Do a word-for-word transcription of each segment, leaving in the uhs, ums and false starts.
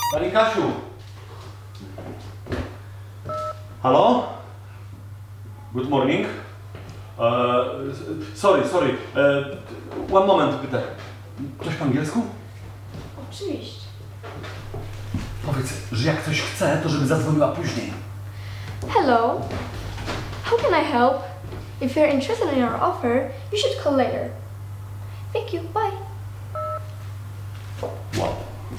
Pani Kasiu! Halo? Good morning. Uh, sorry, sorry. Uh, one moment, pytę. Coś po angielsku? Oczywiście. Powiedz, że jak coś chce, to żeby zadzwoniła później. Hello. How can I help? If you're interested in our offer, you should call later. Thank you. Bye. Wow.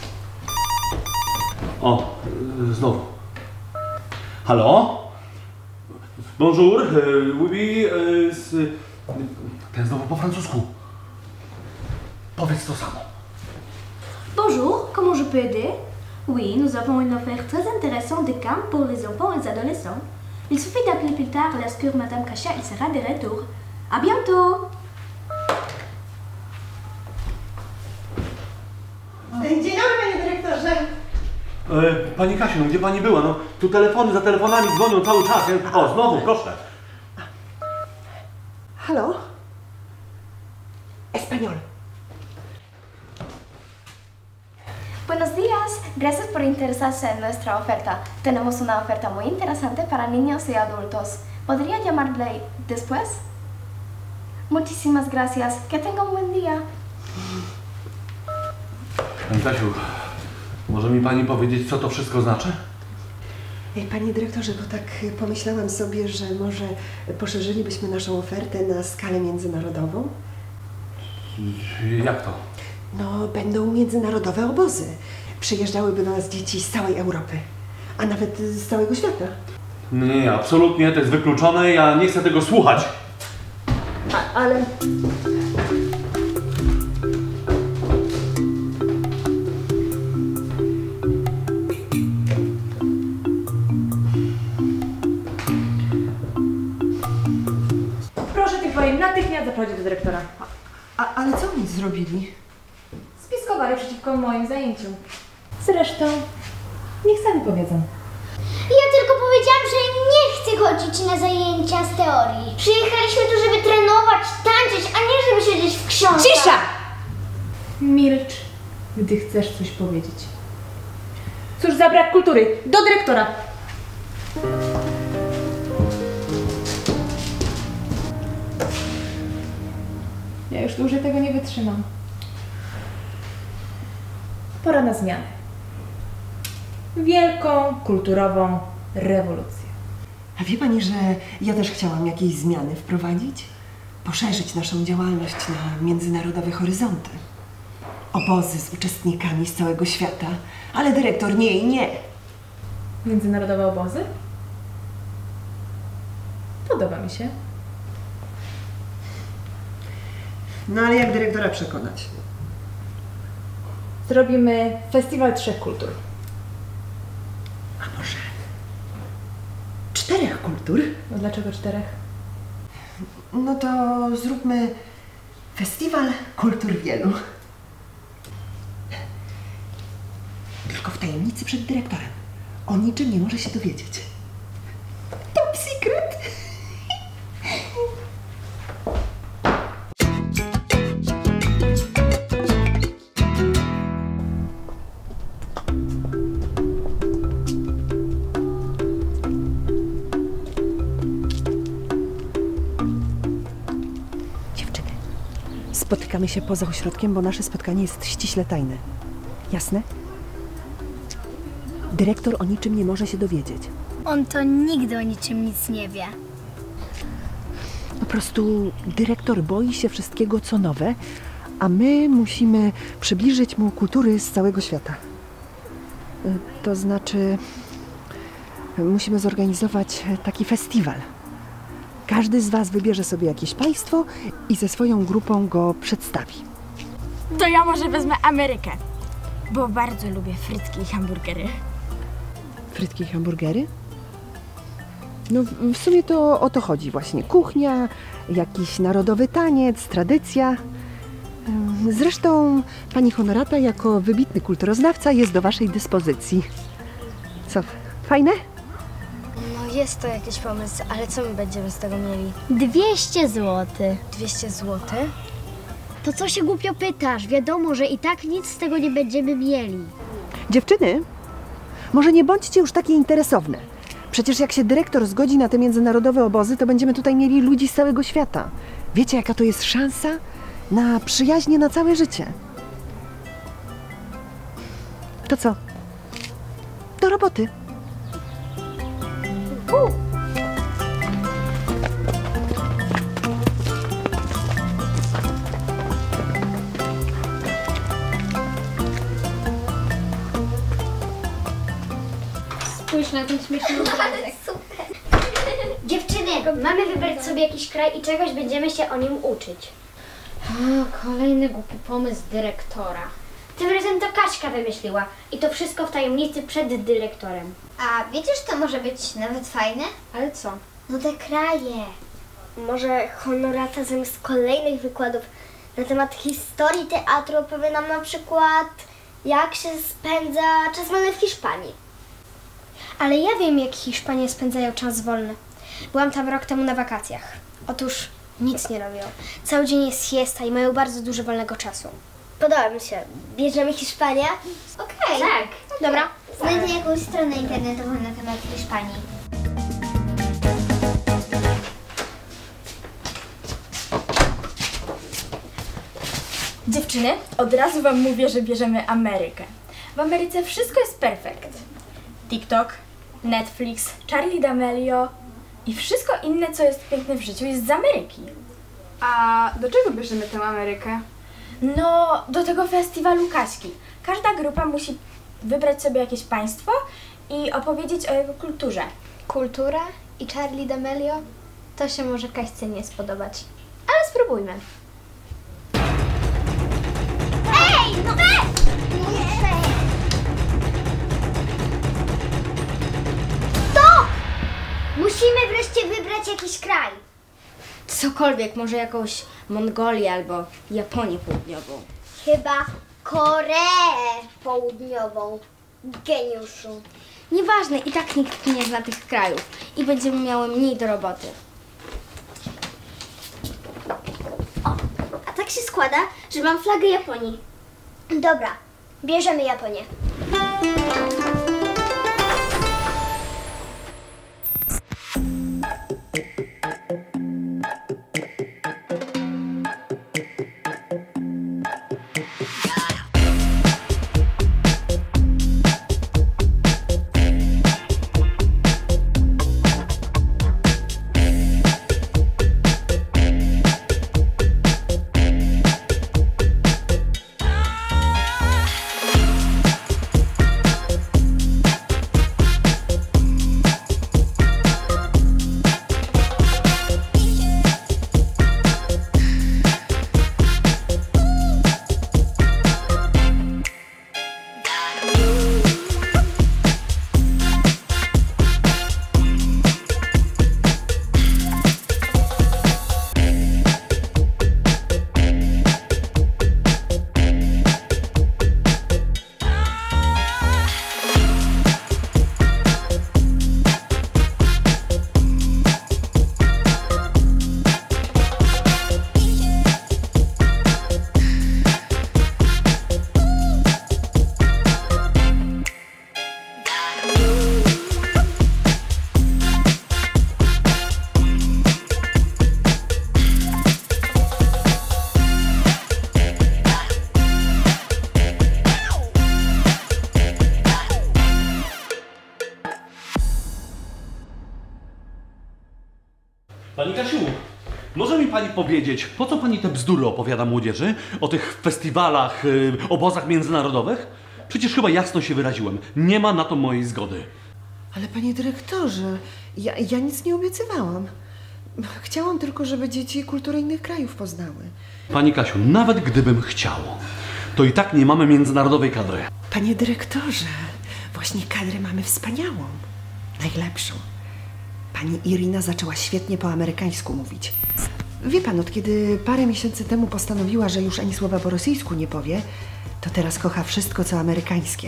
O, znowu. Halo? Bonjour, oui, oui, ten znowu po francusku. Powiedz to samo. Bonjour, comment je peux aider? Oui, nous avons une offre très intéressante de camp pour les enfants et les adolescents. Il suffit d'appeler plus tard lorsque Madame Kasia il sera de retour. À bientôt! Dzień dobry, panie dyrektorze. E, pani Kasiu, no gdzie pani była? No, tu telefony za telefonami dzwonią cały czas. O, znowu, proszę. Halo? Español. Buenos días, gracias por interesarse en nuestra oferta. Tenemos una oferta muy interesante para niños y adultos. ¿Podría llamarle después? Muchísimas gracias. Que tenga un buen día. Pani Kasiu, może mi pani powiedzieć, co to wszystko znaczy? Panie dyrektorze, bo tak pomyślałam sobie, że może poszerzylibyśmy naszą ofertę na skalę międzynarodową. Jak to? No, będą międzynarodowe obozy. Przyjeżdżałyby do nas dzieci z całej Europy, a nawet z całego świata. Nie, nie, absolutnie, to jest wykluczone, ja nie chcę tego słuchać. A, ale... Proszę tych twoim natychmiast zaprowadzić do dyrektora. A, ale co oni zrobili? Spiskowali przeciwko moim zajęciom. Zresztą, niech sami powiedzą. Ja tylko powiedziałam, że nie chcę chodzić na zajęcia z teorii. Przyjechaliśmy tu, żeby trenować, tańczyć, a nie żeby siedzieć w książkach. Cisza! Milcz, gdy chcesz coś powiedzieć. Cóż za brak kultury. Do dyrektora! Ja już dłużej tego nie wytrzymam. Pora na zmianę. Wielką, kulturową rewolucję. A wie pani, że ja też chciałam jakieś zmiany wprowadzić? Poszerzyć naszą działalność na międzynarodowe horyzonty. Obozy z uczestnikami z całego świata, ale dyrektor nie i nie. Międzynarodowe obozy? Podoba mi się. No ale jak dyrektora przekonać? Zrobimy Festiwal Trzech Kultur. A może czterech kultur? No dlaczego czterech? No to zróbmy Festiwal Kultur Wielu. Tylko w tajemnicy przed dyrektorem. O niczym nie może się dowiedzieć. Top secret! Dziewczyny, spotykamy się poza ośrodkiem, bo nasze spotkanie jest ściśle tajne. Jasne? Dyrektor o niczym nie może się dowiedzieć. On to nigdy o niczym nic nie wie. Po prostu dyrektor boi się wszystkiego, co nowe, a my musimy przybliżyć mu kultury z całego świata. Y, To znaczy, musimy zorganizować taki festiwal. Każdy z was wybierze sobie jakieś państwo i ze swoją grupą go przedstawi. To ja może wezmę Amerykę, bo bardzo lubię frytki i hamburgery. Frytki i hamburgery? No w- w sumie to o to chodzi właśnie. Kuchnia, jakiś narodowy taniec, tradycja. Ym, Zresztą pani Honorata jako wybitny kulturoznawca jest do waszej dyspozycji. Co, fajne? No jest to jakiś pomysł, ale co my będziemy z tego mieli? dwieście złotych. dwieście złotych? To co się głupio pytasz? Wiadomo, że i tak nic z tego nie będziemy mieli. Dziewczyny, Może nie bądźcie już takie interesowne. Przecież jak się dyrektor zgodzi na te międzynarodowe obozy, to będziemy tutaj mieli ludzi z całego świata. Wiecie, jaka to jest szansa na przyjaźnie na całe życie. To co? Do roboty. Uh. Spójrz na ten śmieszny obrazek. Super. Dziewczyny, mamy wybrać sobie jakiś kraj i czegoś będziemy się o nim uczyć. O, kolejny głupi pomysł dyrektora. Tym razem to Kaśka wymyśliła i to wszystko w tajemnicy przed dyrektorem. A wiecie, że to może być nawet fajne? Ale co? No te kraje. Może Honorata zamiast kolejnych wykładów na temat historii teatru opowie nam na przykład, jak się spędza czas wolny w Hiszpanii. Ale ja wiem, jak Hiszpanie spędzają czas wolny. Byłam tam rok temu na wakacjach. Otóż nic nie robią. Cały dzień jest siesta i mają bardzo dużo wolnego czasu. Podoba mi się. Bierzemy Hiszpanię? Okej. Tak. Dobra? Znajdę jakąś stronę internetową na temat Hiszpanii. Dziewczyny, od razu wam mówię, że bierzemy Amerykę. W Ameryce wszystko jest perfekt. TikTok, Netflix, Charli D'Amelio i wszystko inne, co jest piękne w życiu, jest z Ameryki. A do czego bierzemy tę Amerykę? No, do tego festiwalu Kaśki. Każda grupa musi wybrać sobie jakieś państwo i opowiedzieć o jego kulturze. Kultura i Charli D'Amelio? To się może Kaśce nie spodobać. Ale spróbujmy. Ej, no weź! Stop! Musimy wreszcie wybrać jakiś kraj. Cokolwiek, może jakąś Mongolię albo Japonię Południową. Chyba Koreę Południową. Geniuszu. Nieważne, i tak nikt nie zna tych krajów i będziemy miały mniej do roboty. O, a tak się składa, że mam flagę Japonii. Dobra, bierzemy Japonię. Pani Kasiu, może mi pani powiedzieć, po co pani te bzdury opowiada młodzieży o tych festiwalach, yy, obozach międzynarodowych? Przecież chyba jasno się wyraziłem. Nie ma na to mojej zgody. Ale panie dyrektorze, ja, ja nic nie obiecywałam. Chciałam tylko, żeby dzieci kultury innych krajów poznały. Pani Kasiu, nawet gdybym chciał, to i tak nie mamy międzynarodowej kadry. Panie dyrektorze, właśnie kadrę mamy wspaniałą. Najlepszą. Pani Irina zaczęła świetnie po amerykańsku mówić. Wie pan, od kiedy parę miesięcy temu postanowiła, że już ani słowa po rosyjsku nie powie, to teraz kocha wszystko, co amerykańskie.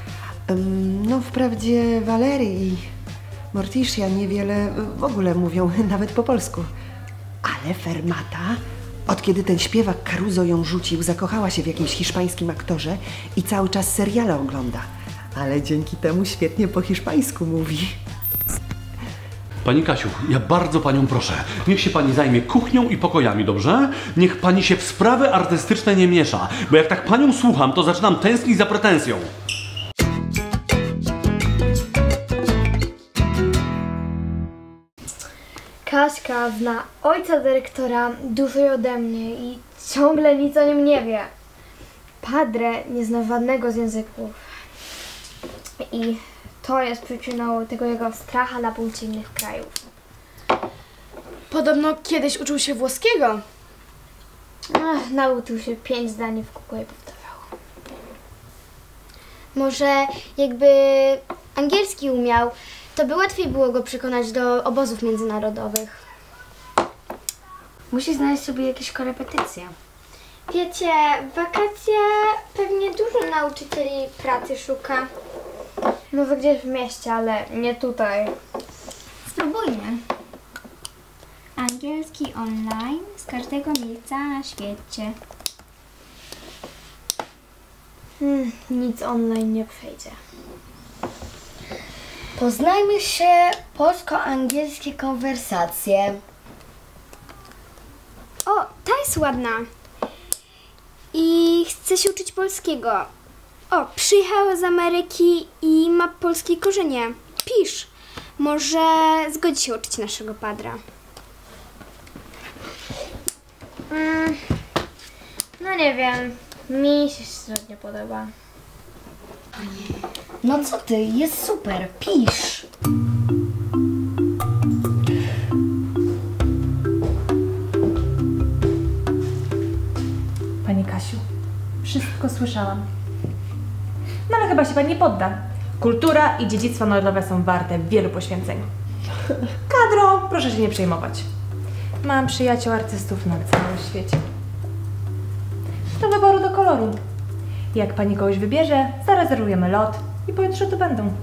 Um, no, wprawdzie Walery i Morticia niewiele w ogóle mówią, nawet po polsku. Ale Fermata, od kiedy ten śpiewak Caruso ją rzucił, zakochała się w jakimś hiszpańskim aktorze i cały czas seriale ogląda. ale dzięki temu świetnie po hiszpańsku mówi. Pani Kasiu, ja bardzo panią proszę, niech się pani zajmie kuchnią i pokojami, dobrze? Niech pani się w sprawy artystyczne nie miesza, bo jak tak panią słucham, to zaczynam tęsknić za pretensją. Kaśka zna ojca dyrektora dłużej ode mnie i ciągle nic o nim nie wie. Padre nie zna żadnego z języków. I to jest przyczyną tego jego stracha na punkcie innych krajów. Podobno kiedyś uczył się włoskiego. Ach, nauczył się pięć zdań w kółko i powtarzał. Może jakby angielski umiał, to by łatwiej było go przekonać do obozów międzynarodowych. Musi znaleźć sobie jakieś korepetycje. Wiecie, w wakacje pewnie dużo nauczycieli pracy szuka. Może gdzieś w mieście, ale nie tutaj. Spróbujmy. Angielski online z każdego miejsca na świecie. Hmm, nic online nie przejdzie. Poznajmy się polsko-angielskie konwersacje. O, ta jest ładna. I chce się uczyć polskiego. O, przyjechała z Ameryki i ma polskie korzenie. Pisz. Może zgodzi się uczyć naszego padra. Mm, no nie wiem. Mi się średnio podoba. No co ty, jest super, pisz. Pani Kasiu, wszystko słyszałam. No ale chyba się pani nie podda. Kultura i dziedzictwo narodowe są warte wielu poświęceń. Kadro, proszę się nie przejmować. Mam przyjaciół artystów na całym świecie. Do wyboru do koloru. Jak pani kogoś wybierze, zarezerwujemy lot i pojutrze tu będą.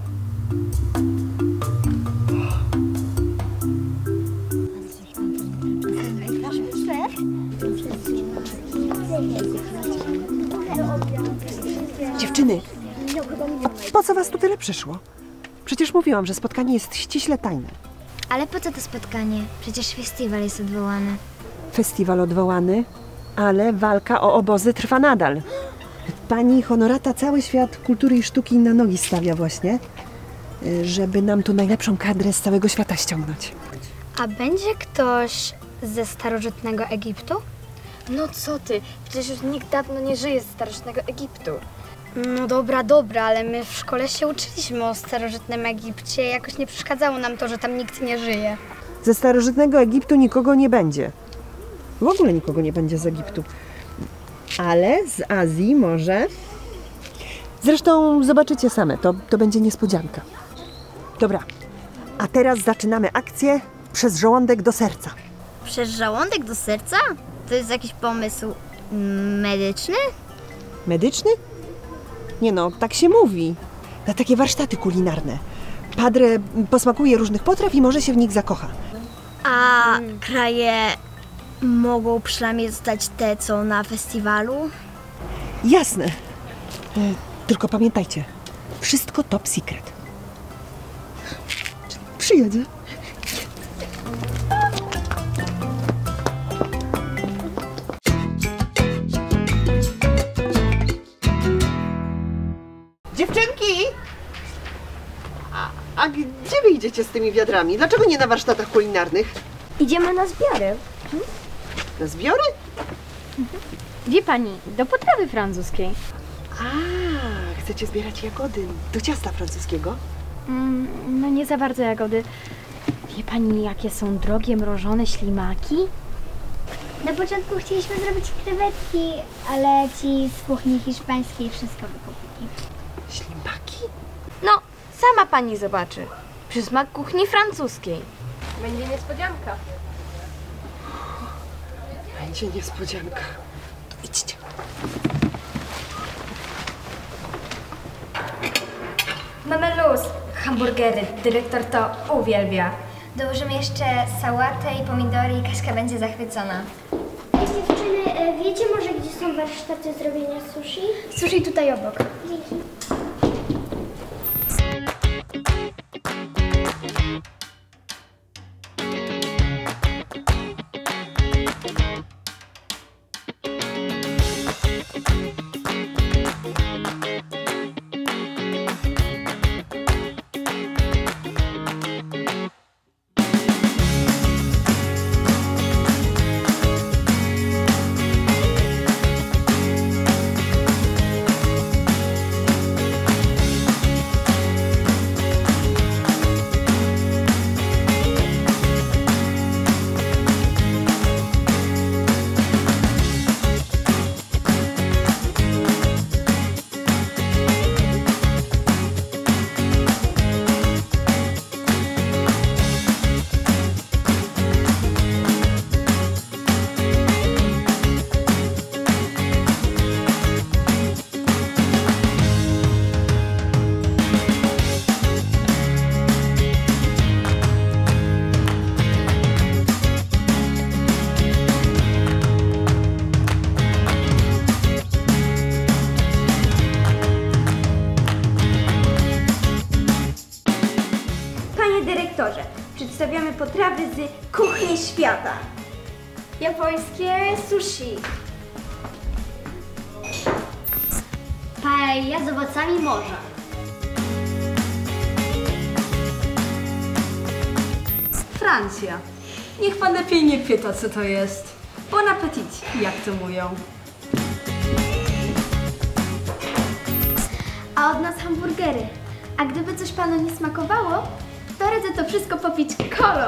Dziewczyny, po co was tu tyle przyszło? Przecież mówiłam, że spotkanie jest ściśle tajne. Ale po co to spotkanie? Przecież festiwal jest odwołany. Festiwal odwołany, ale walka o obozy trwa nadal. Pani Honorata cały świat kultury i sztuki na nogi stawia właśnie, żeby nam tu najlepszą kadrę z całego świata ściągnąć. A będzie ktoś ze starożytnego Egiptu? No co ty, przecież już nikt dawno nie żyje z starożytnego Egiptu. No dobra, dobra, ale my w szkole się uczyliśmy o starożytnym Egipcie. Jakoś nie przeszkadzało nam to, że tam nikt nie żyje. Ze starożytnego Egiptu nikogo nie będzie. W ogóle nikogo nie będzie z Egiptu. Ale z Azji może. Zresztą zobaczycie same, to, to będzie niespodzianka. Dobra, a teraz zaczynamy akcję przez żołądek do serca. Przez żołądek do serca? To jest jakiś pomysł medyczny? Medyczny? Nie no, tak się mówi. Na takie warsztaty kulinarne. Padre posmakuje różnych potraw i może się w nich zakocha. A kraje mogą przynajmniej zostać te, co na festiwalu? Jasne. E, tylko pamiętajcie, wszystko top secret. Przyjedzie. Dziewczynki! A, a gdzie wy idziecie z tymi wiadrami? Dlaczego nie na warsztatach kulinarnych? Idziemy na zbiory. Na zbiory? Wie pani, do potrawy francuskiej. A, chcecie zbierać jagody do ciasta francuskiego? Mm, no nie za bardzo jagody. Wie pani, jakie są drogie mrożone ślimaki? Na początku chcieliśmy zrobić krewetki, ale ci z kuchni hiszpańskiej wszystko wykupili. Ślimaki? No, sama pani zobaczy. Przysmak kuchni francuskiej. Będzie niespodzianka. Będzie niespodzianka. To idźcie. Mamy luz. Hamburgery. Dyrektor to uwielbia. Dołożymy jeszcze sałatę i pomidory i Kaśka będzie zachwycona. Dziewczyny, e, wiecie może, gdzie są warsztaty zrobienia sushi? Sushi tutaj obok. Dzięki. dyrektorze, przedstawiamy potrawy z kuchni świata. Japońskie sushi. Paella z owocami morza. Francja. Niech pan lepiej nie pyta, co to jest. Bon appetit, jak to mówią. A od nas hamburgery. A gdyby coś panu nie smakowało, to radzę to wszystko popić kolą.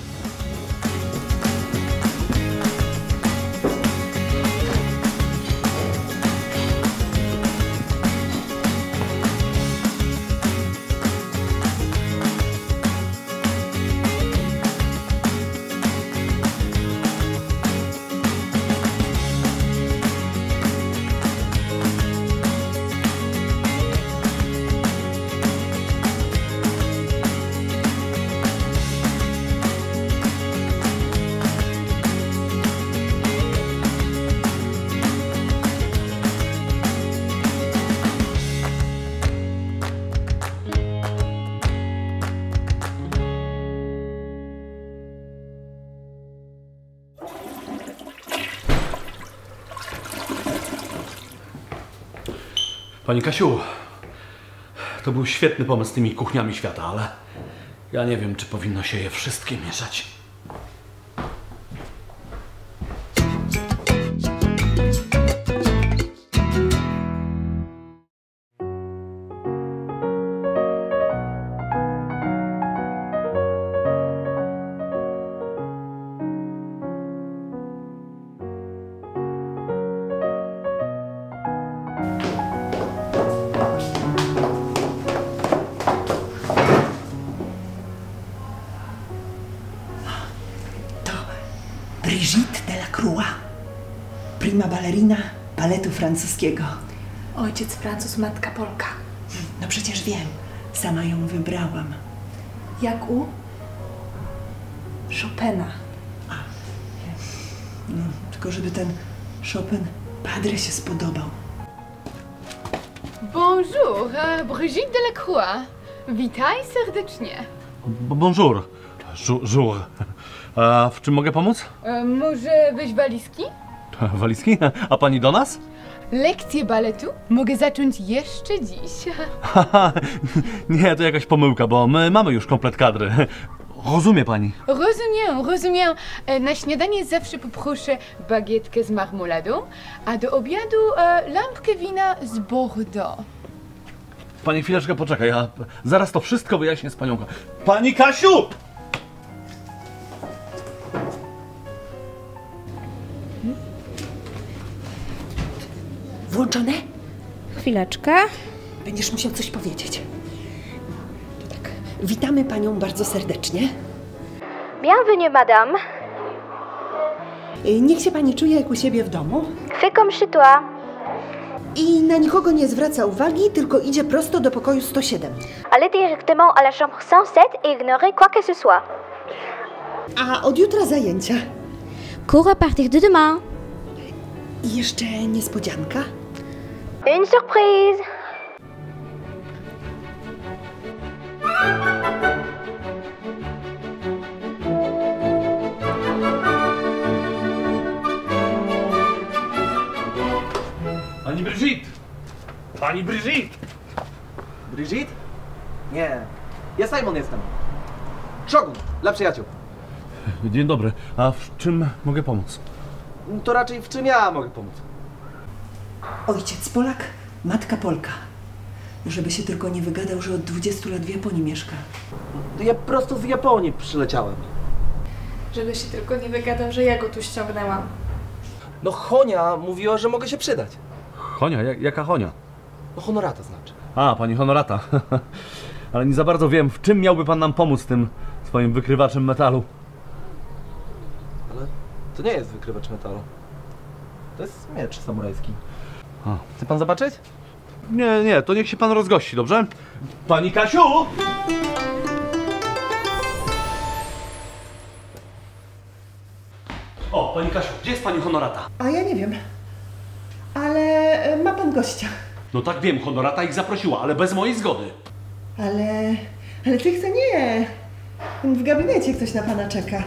Pani Kasiu, to był świetny pomysł z tymi kuchniami świata, ale ja nie wiem, czy powinno się je wszystkie mieszać. Brigitte Delacroix, prima ballerina baletu francuskiego. Ojciec Francuz, matka Polka. No przecież wiem, sama ją wybrałam. Jak u Chopina. No, tylko żeby ten Chopin Padre się spodobał. Bonjour, Brigitte Delacroix. Witaj serdecznie. Bonjour. Jour. A w czym mogę pomóc? E, może weź walizki? Walizki? A pani do nas? Lekcję baletu mogę zacząć jeszcze dziś. Nie, to jakaś pomyłka, bo my mamy już komplet kadry. Rozumie pani? Rozumiem, rozumiem. E, na śniadanie zawsze poproszę bagietkę z marmoladą, a do obiadu e, lampkę wina z Bordeaux. Pani chwileczkę poczekaj, ja zaraz to wszystko wyjaśnię z panią. Pani Kasiu! Włączone? Chwileczkę. Będziesz musiał coś powiedzieć. To tak, witamy panią bardzo serdecznie. Bienvenue, madame. Y, Niech się pani czuje jak u siebie w domu. Fais comme chez toi. I na nikogo nie zwraca uwagi, tylko idzie prosto do pokoju sto siedem. Allez directement à la chambre cent sept et ignorez quoi que ce soit. A od jutra zajęcia. Cours à partir de demain. I jeszcze niespodzianka. Une surprise. Pani Brigitte! Pani Brigitte! Brigitte? Nie. Ja Simon jestem. Shogun, dla przyjaciół. Dzień dobry. A w czym mogę pomóc? To raczej w czym ja mogę pomóc? Ojciec Polak, matka Polka. Żeby się tylko nie wygadał, że od dwudziestu lat w Japonii mieszka. To ja prosto z Japonii przyleciałem. Żeby się tylko nie wygadał, że ja go tu ściągnęłam. No Honia mówiła, że mogę się przydać. Honia? Jak, jaka Honia? No Honorata znaczy. A, pani Honorata. Ale nie za bardzo wiem, w czym miałby pan nam pomóc tym swoim wykrywaczem metalu. Ale to nie jest wykrywacz metalu. To jest miecz samurajski. A. Chce pan zobaczyć? Nie, nie, to niech się pan rozgości, dobrze? Pani Kasiu! O, pani Kasiu, gdzie jest pani Honorata? A ja nie wiem. Ale ma pan gościa. No tak wiem, Honorata ich zaprosiła, ale bez mojej zgody. Ale... ale ty chce nie. W gabinecie ktoś na pana czeka.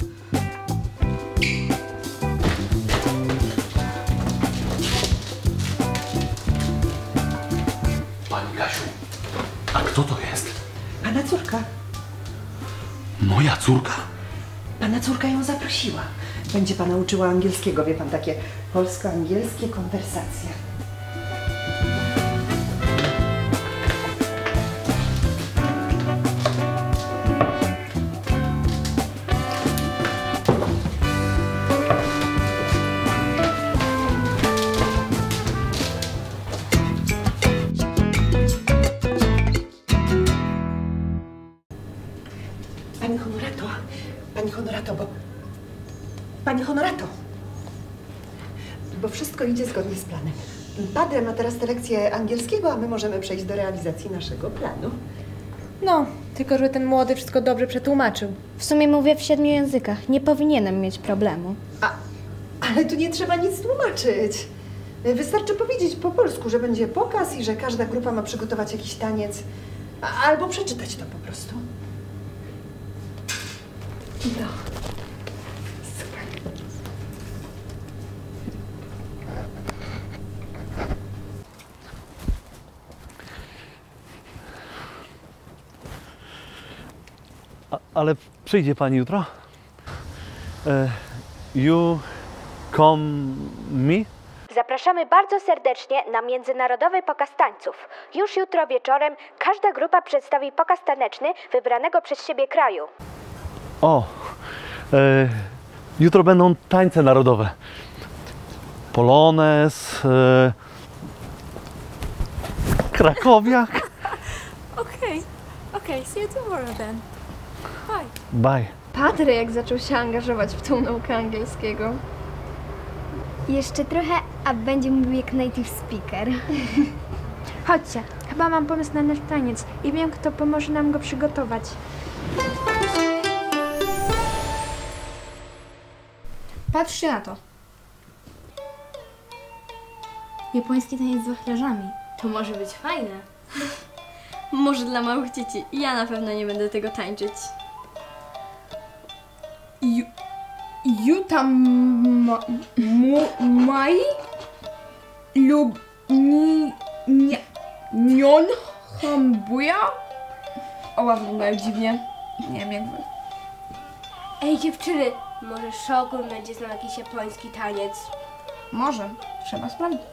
Pani Kasiu, a kto to jest? Pana córka. Moja córka? Pana córka ją zaprosiła. Będzie pana uczyła angielskiego, wie pan, takie polsko-angielskie konwersacje. Pani Honorato, Pani Honorato, bo... Pani Honorato! Bo wszystko idzie zgodnie z planem. Padre ma teraz tę lekcję angielskiego, a my możemy przejść do realizacji naszego planu. No, tylko żeby ten młody wszystko dobrze przetłumaczył. W sumie mówię w siedmiu językach. Nie powinienem mieć problemu. A, ale tu nie trzeba nic tłumaczyć. Wystarczy powiedzieć po polsku, że będzie pokaz i że każda grupa ma przygotować jakiś taniec. A, albo przeczytać to po prostu. No. Super. A, ale przyjdzie pani jutro? E, you come me? Zapraszamy bardzo serdecznie na międzynarodowy pokaz tańców. Już jutro wieczorem każda grupa przedstawi pokaz taneczny wybranego przez siebie kraju. O, e, jutro będą tańce narodowe. Polonez, e, Krakowiak. Okej, okej, see you tomorrow then. Bye. Bye. Padre jak zaczął się angażować w tą naukę angielskiego. Jeszcze trochę, a będzie mówił jak native speaker. Chodźcie, chyba mam pomysł na nasz taniec i wiem, kto pomoże nam go przygotować. Patrzcie na to. Japoński taniec z wachlarzami. To może być fajne. Może dla małych dzieci. Ja na pewno nie będę tego tańczyć. Ju, Juta ma, mu, Mai lub ni, nie, Nion Hambuja? Oła wyglądają dziwnie. Nie wiem jak wy. Ej dziewczyny, może Shogun będzie znał jakiś japoński taniec? Może. Trzeba sprawdzić.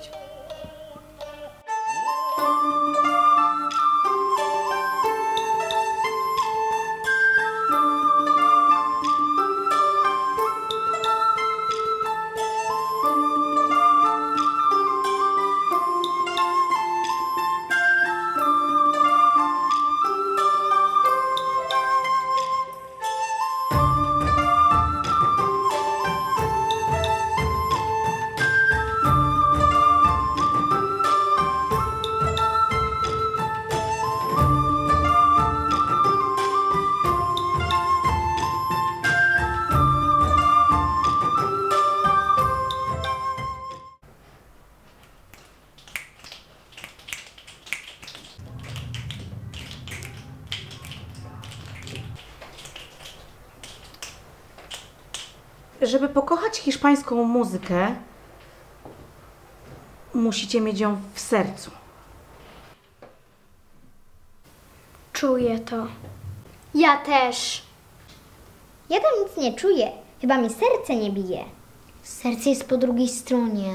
Żeby pokochać hiszpańską muzykę, musicie mieć ją w sercu. Czuję to. Ja też. Ja tam nic nie czuję. Chyba mi serce nie bije. Serce jest po drugiej stronie.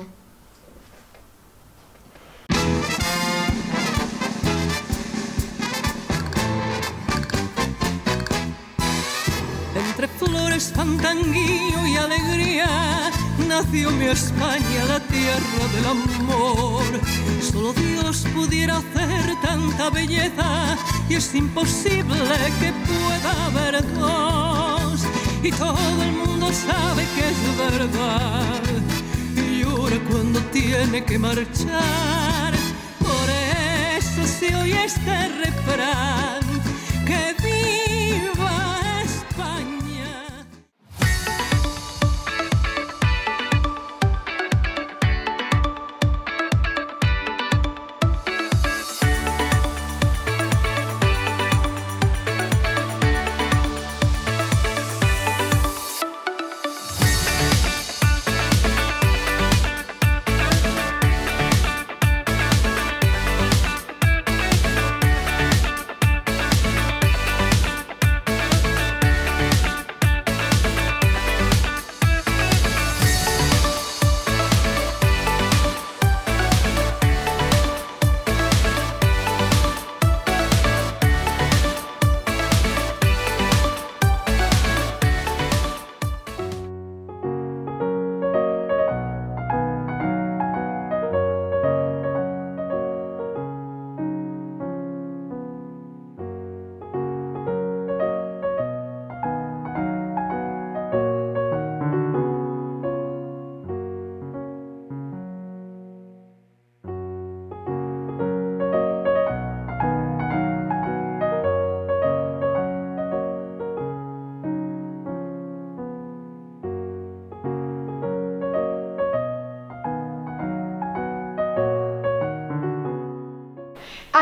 Entre flores, fandanguillo y alegría nació mi España, la tierra del amor. Solo Dios pudiera hacer tanta belleza y es imposible que pueda haber dos. Y todo el mundo sabe que es verdad. Llora cuando tiene que marchar. Por eso se oye este refrán. Que viva España.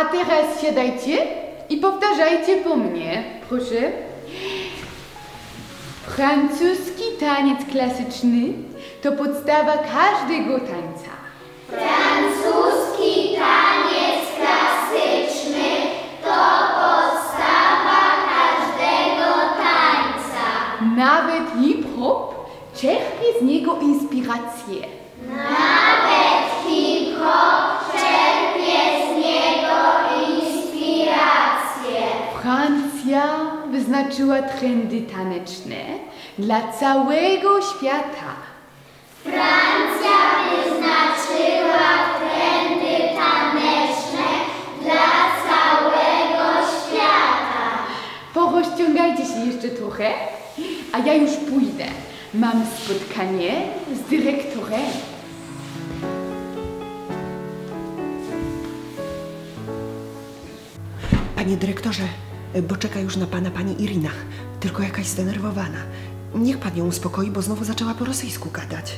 A teraz siadajcie i powtarzajcie po mnie, proszę. Francuski taniec klasyczny to podstawa każdego tańca. Francuski taniec klasyczny to podstawa każdego tańca. Nawet hip-hop czerpie z niego inspirację. Nawet hip-hop czerpie z niego inspirację. Francja wyznaczyła trendy taneczne dla całego świata. Francja wyznaczyła trendy taneczne dla całego świata. Porozciągajcie się jeszcze trochę, a ja już pójdę. Mam spotkanie z dyrektorem. Panie dyrektorze, bo czeka już na pana pani Irina, tylko jakaś zdenerwowana. Niech pan ją uspokoi, bo znowu zaczęła po rosyjsku gadać.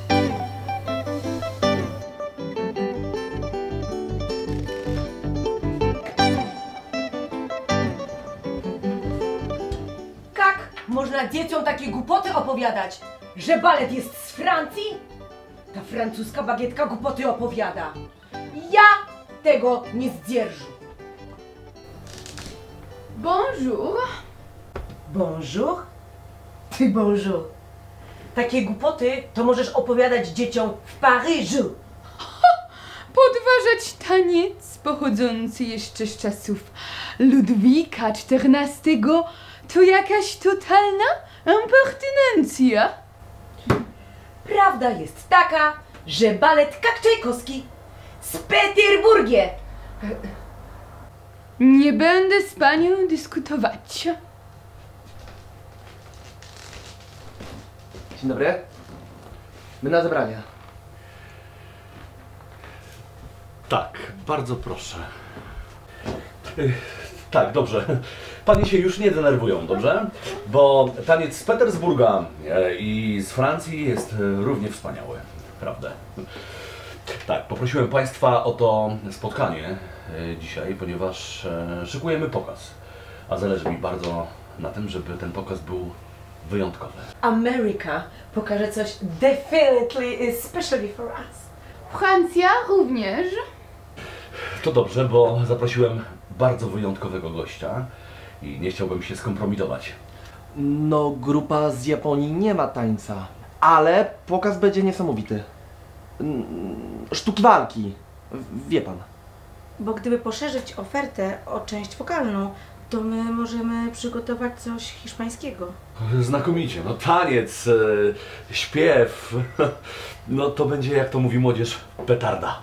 Jak można dzieciom takie głupoty opowiadać? Że balet jest z Francji? Ta francuska bagietka głupoty opowiada. Ja tego nie zdzierżę. Bonjour. Bonjour? Ty bonjour. Takie głupoty to możesz opowiadać dzieciom w Paryżu. Podważać taniec pochodzący jeszcze z czasów Ludwika czternastego to jakaś totalna impertynencja. Prawda jest taka, że balet jak Czajkowski z Peterburgie. Nie będę z panią dyskutować. Dzień dobry. My na zebrania. Tak, bardzo proszę. Y, Tak, dobrze. Panie się już nie denerwują, dobrze? Bo taniec z Petersburga e, i z Francji jest e, równie wspaniały, prawda? Tak, poprosiłem Państwa o to spotkanie e, dzisiaj, ponieważ e, szykujemy pokaz. A zależy mi bardzo na tym, żeby ten pokaz był wyjątkowy. Ameryka pokaże coś definitely especially for us. Francja również. To dobrze, bo zaprosiłem bardzo wyjątkowego gościa i nie chciałbym się skompromitować. No, grupa z Japonii nie ma tańca, ale pokaz będzie niesamowity. Mm, Sztuki walki, w- wie pan. Bo gdyby poszerzyć ofertę o część wokalną, to my możemy przygotować coś hiszpańskiego. Znakomicie, no taniec, e, śpiew, no to będzie, jak to mówi młodzież, petarda.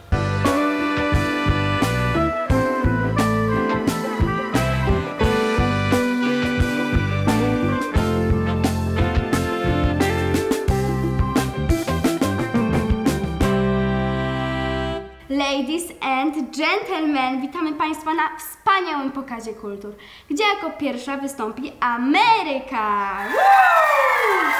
Ladies and gentlemen, witamy Państwa na wspaniałym pokazie kultur, gdzie jako pierwsza wystąpi Ameryka! Woo!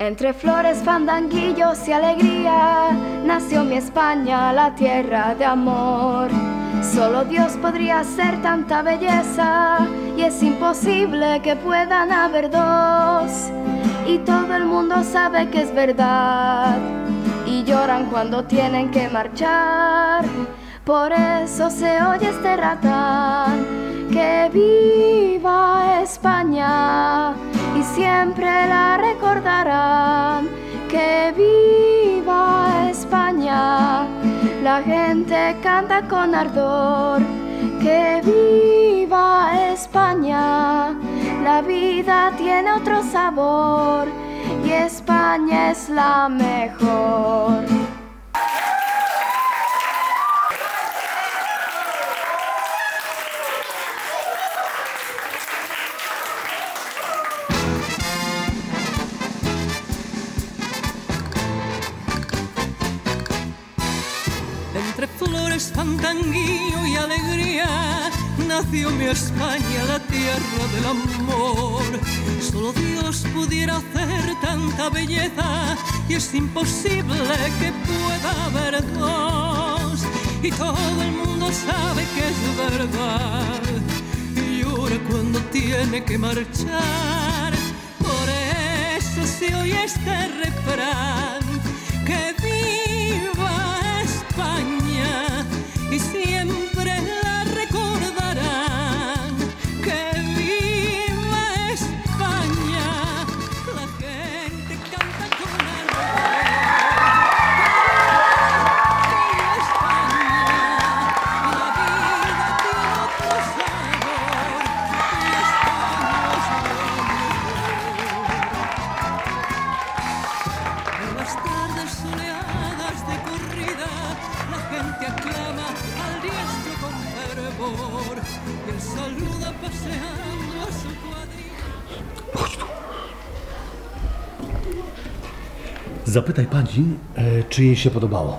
Entre flores, fandanguillos y alegría, nació mi España, la tierra de amor. Solo Dios podría hacer tanta belleza, y es imposible que puedan haber dos. Y todo el mundo sabe que es verdad, y lloran cuando tienen que marchar. Por eso se oye este ratán: que viva España, y siempre la recordarán. Que viva España, la gente canta con ardor. Que viva España, la vida tiene otro sabor, y España es la mejor. Entre flores, fandanguillo y alegría, nació mi España, la tierra del amor. Solo Dios pudiera hacer tanta belleza, y es imposible que pueda haber dos. Y todo el mundo sabe que es verdad, y llora cuando tiene que marchar. Por eso se oye este refrán: que viva España, y siempre la recordarán. Que viva España, la gente canta con ardor. Viva España, la vida tiene otro sabor, y España es lo mejor. En las tardes soleadas de corrida, la gente aclama al diestro con fervor, y él saluda paseando a su cuadrilla. Zapytaj pani, e, czy jej się podobało.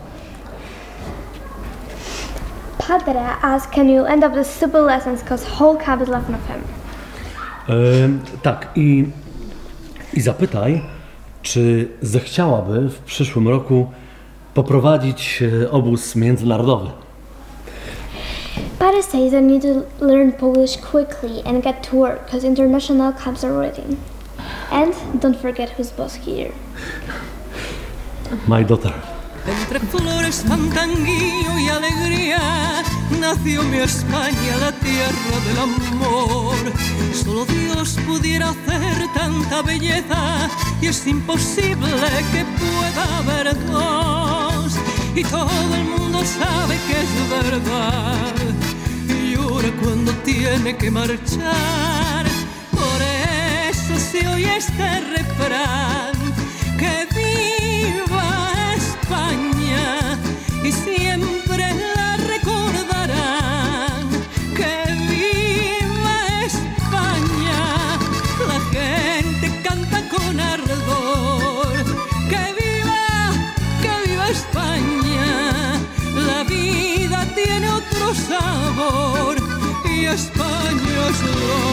Padre asked, can you end up the simple lessons because whole cab is left of him. E, tak, i, i zapytaj, czy zechciałaby w przyszłym roku poprowadzić e, obóz międzynarodowy. Padre says I need to learn Polish quickly and get to work because international cabs are waiting. And don't forget who's boss here. My daughter. Entre flores, fandanguillo y alegría, nació mi España, la tierra del amor. Solo Dios pudiera hacer tanta belleza, y es imposible que pueda haber dos. Y todo el mundo sabe que es verdad, y llora cuando tiene que marchar. Por eso se oye este refrán: que viva España, y siempre la recordarán. Que viva España, la gente canta con ardor. Que viva, que viva España, la vida tiene otro sabor, y España es lo